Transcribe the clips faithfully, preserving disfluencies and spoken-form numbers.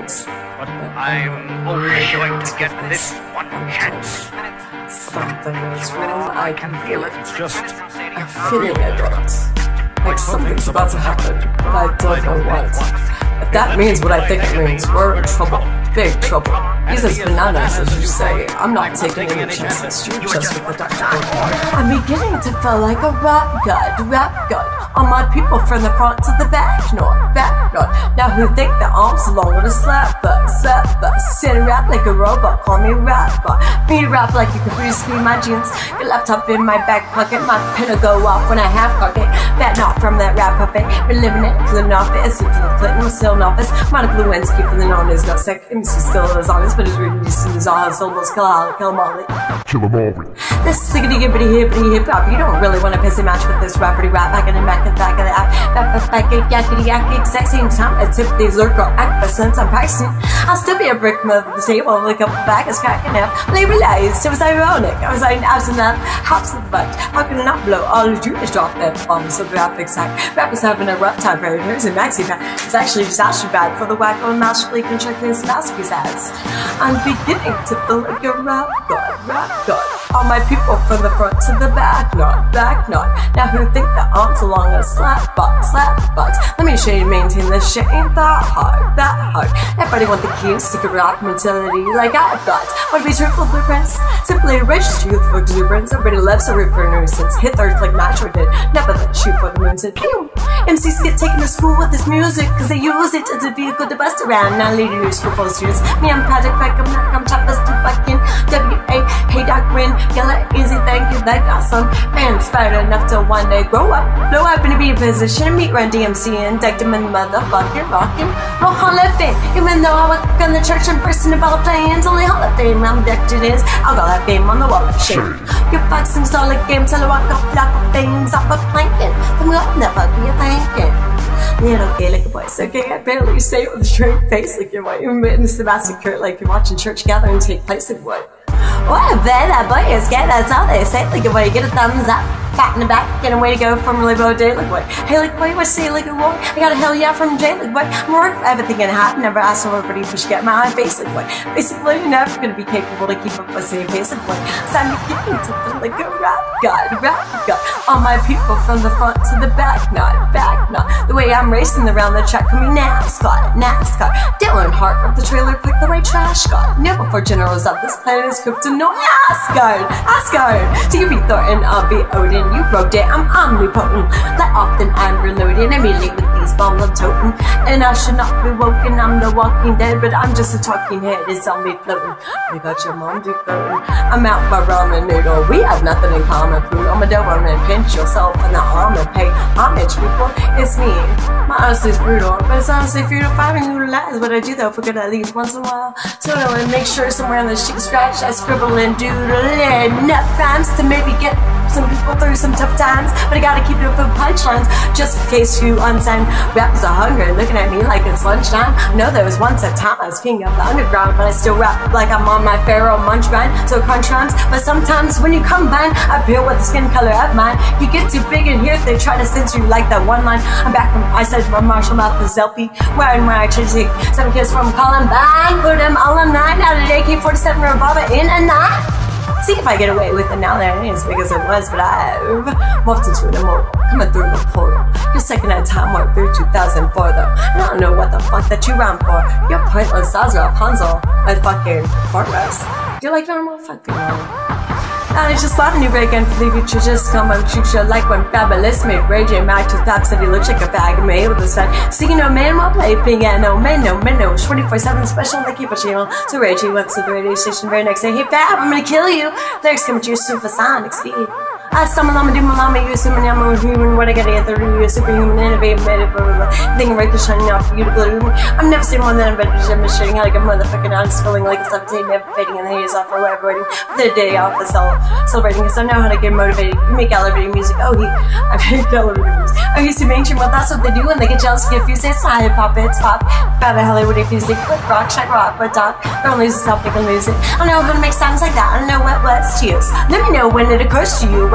lyrics, but I'm only going to get this one chance. Something is wrong, I can feel it. Just I'm feeling it, like something's about to happen, but I don't know what. If that means what I think it means, we're in trouble, big trouble. He's as bananas as you say. I'm not taking any chances, you're just with the doctor. I'm beginning to feel like a rap god, rap god. All my people from the front to the back, not back, not. Now who think the arms belong with a slap butt, slap butt. Sit and rap like a robot, call me rapper. Me rap like you can breathe through my jeans. Your laptop in my back pocket, my pen will go off when I half cock it. That not from that rap puppet, been living it, cleaning off it. It's the Clinton was still in office. Monica Lewinsky feeling on his not sick. M C still is honest, but his reading decent is all his syllables. Kill all, kill them all. Kill them all. This siggity gibbity hippity hip hop. You don't really want to piss and match with this rapperty rap back in the back of the back of the app. Back back back it yakety yakety exact same time. I tip these lurk or act, but since I'm pricing, I'll still be a brick mother of the table with a couple back is cracking out. They realized it was ironic. I was like absent that hops of the butt. How can I not blow all the Jewish drop that bombs so graphic side? Rappers having a rough time, predators and maxi pad. It's actually just actually bad for the wacko and masterfully constructing masterpiece ads. I'm beginning to feel like a rap god, rap god. All my people from the front to the back, not back, not. Now who think the arms along a slap box, slap box. Let me show you maintain this shit ain't that hard, that hard. Everybody want the key to secret rap mentality like I've got. Want to be truthful blueprints? Simply register youthful exuberance. Everybody loves a rip for a nuisance. Hit the earth like Metro did. Never let shoot for the moon said pew. M Cs get taken to school with this music cause they use it as a vehicle to bust around. Now lead a new school full of students. Me, I'm Patrick Peck, I'm not, I'm choppers to fucking W A. Hey Doc Grin, yell easy, thank you, that got some man inspired enough to one day grow up, blow up and be a position, meet Run D M C and decked him in motherfucking rockin' roll Hall of Fame. Even though I work in the church and person of all planes, only Hall of Fame I'm decked it is. I'll go that fame on the wall of shame. Your fox install a game till I walk up block of things off a planking. Then we'll never be a thinking. Little gay like a boy, so gay I barely say it with a straight face like you're white. You're witness the massacre like you're watching church gathering take place like what? What a bad that boy is gay, that's all they say. Like a boy, get a thumbs up, pat in the back, get a way to go from really low day. Like what? Hey, like boy, what say like a boy? I got a hell yeah from Jay. Like what? I'm work for everything in half. Never asked everybody if she get my eye face. Like what? Basically, you're never gonna be capable to keep up a same pace. Like what? So I'm beginning to feel like a rap god, rap god. All my people from the front to the back, not back, not. The way I'm racing around the track, call me NASCAR, NASCAR. Dylan Hart of the trailer, pick the right trash god. Never for generals of this planet is kryptonite. Asgard, Asgard. So you be Thornton, I'll be Odin. You wrote it, I'm omnipotent. Let often I'm reloading immediately with these bombs I'm toting. And I should not be woken, I'm the walking dead, but I'm just a talking head, it's on me floating. We got your mom decoding. I'm out by ramen noodle. We have nothing in common. Food on my dough and pinch yourself in the arm and pay homage, people. It's me. My honesty is brutal, but it's honestly futile. Fighting who lies, what I do though, forget at least once in a while. So I want to make sure somewhere on the sheet scratch, I scribble and doodle enough rhymes to maybe get some people through some tough times, but I gotta keep it for punchlines, just in case you unsigned rappers are hungry, looking at me like it's lunchtime. I know there was once a time I was king of the underground, but I still rap like I'm on my pharaoh munch grind, so crunch rhymes. But sometimes when you combine, I appear with the skin color of mine. You get too big in here, they try to censor you like that one line. I'm back from, I said my martial mouth is Zelpy, wearing where I tried to take some kids from Columbine, put them all on nine out of A K forty-seven revolver in a night. See if I get away with it now. There ain't as big as it was, but I've morphed into an immortal, coming through the portal. You're second at time warp through two thousand four though. And I don't know what the fuck that you rhyme for. You're pointless, Sazra, Rapunzel, my fucking chorus. You're like normal fucking normal. And it's just bought a new break and for the future just come and shoot you like when fabulous made Ray J Mac to top said he looks like a fag made with his fat. See no man will play piano, man no man no twenty-four seven special like keep a channel. So Ray J went to the radio station very next day. Hey Fab, I'm gonna kill you. Lyrics coming to your supersonic speed. I summon, I'm gonna do my mama, you assuming I'm a human. What I gotta get through you, superhuman, innovative, made for a thing right to shining off beautiful. I'm never seen more than a better demonstrating how like a motherfucking honest feeling like a seventeen, never fading in the haze off or whatever, waiting for the day off is all celebrating because I know how to get motivated. You make elevating music. Oh, he, I make elevating music. Oh, he's too mainstream. Well, that's what they do when they get jealous. Get fused. It's not hip hop, it's pop. About a Hollywood music, but rock, shine rock, but talk. Don't lose yourself, they can lose it. I know how to make sounds like that. I know what words to use. Let me know when it occurs to you.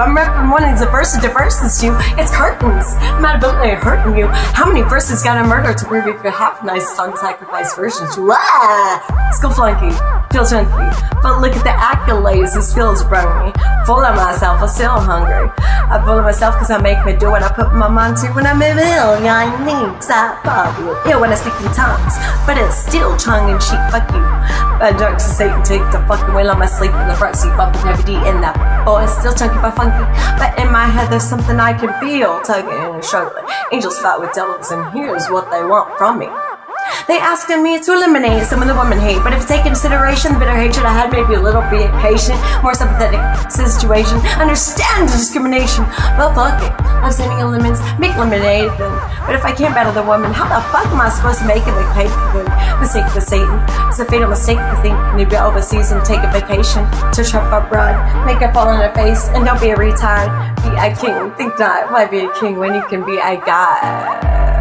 I'm repping one of the verses to verses you. It's curtains. I'm adamantly hurting you. How many verses gotta murder to prove you could have nice song sacrifice versions? Ah! Skill flunky. Feel chunky. But look at the accolades. This feels brungy. Full of myself. I'm still hungry. I'm full of myself because I make me do what I put my mind to when I'm in ill. I need to bubble. Ill when I speak in tongues. But it's still tongue in cheek. Fuck you. Bad drugs to Satan. Take the fucking wheel on my sleep in the front seat. Bumping heavy D in that. Boy, it's still chunky but funky. But in my head, there's something I can feel. Tugging and struggling. Angels fight with devils, and here's what they want from me. They asking me to eliminate some of the woman hate, but if you take into consideration the bitter hatred I had, maybe a little bit patient, more sympathetic situation, understand the discrimination. Well, fuck it. I'm sending lemons, make lemonade then. But if I can't battle the woman, how the fuck am I supposed to make it like paper good? Mistake for Satan. It's a fatal mistake to think you be overseas and take a vacation to trap our broad, make her fall on her face, and don't be a retard. Be a king. Think not. Why be a king when you can be a god?